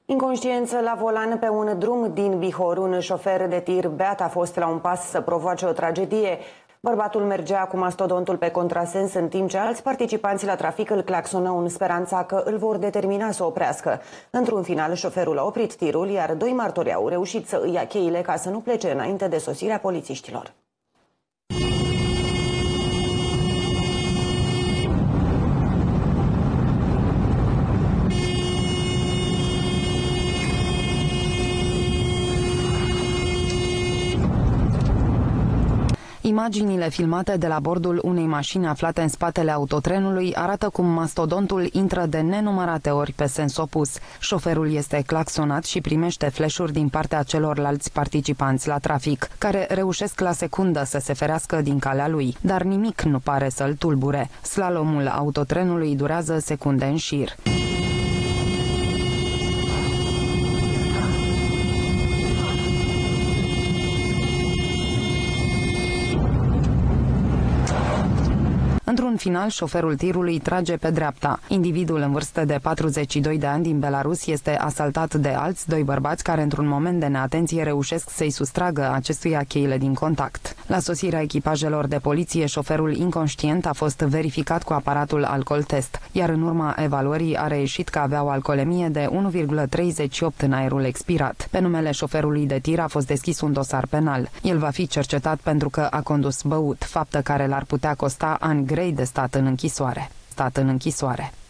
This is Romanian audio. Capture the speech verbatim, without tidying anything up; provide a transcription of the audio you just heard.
Inconștiență la volan pe un drum din Bihor, un șofer de tir beat a fost la un pas să provoace o tragedie. Bărbatul mergea cu mastodontul pe contrasens în timp ce alți participanți la trafic îl claxonau în speranța că îl vor determina să oprească. Într-un final, șoferul a oprit tirul, iar doi martori au reușit să îi ia cheile ca să nu plece înainte de sosirea polițiștilor. Imaginile filmate de la bordul unei mașini aflate în spatele autotrenului arată cum mastodontul intră de nenumărate ori pe sens opus. Șoferul este claxonat și primește flash-uri din partea celorlalți participanți la trafic, care reușesc la secundă să se ferească din calea lui, dar nimic nu pare să-l tulbure. Slalomul autotrenului durează secunde în șir. Într-un final, șoferul tirului trage pe dreapta. Individul în vârstă de patruzeci și doi de ani din Belarus este asaltat de alți doi bărbați care, într-un moment de neatenție, reușesc să-i sustragă acestuia cheile din contact. La sosirea echipajelor de poliție, șoferul inconștient a fost verificat cu aparatul alcool test, iar în urma evaluării a reieșit că avea o alcoolemie de unu virgulă treizeci și opt în aerul expirat. Pe numele șoferului de tir a fost deschis un dosar penal. El va fi cercetat pentru că a condus băut, faptă care l-ar putea costa ani grei de stat în închisoare. Stat în închisoare.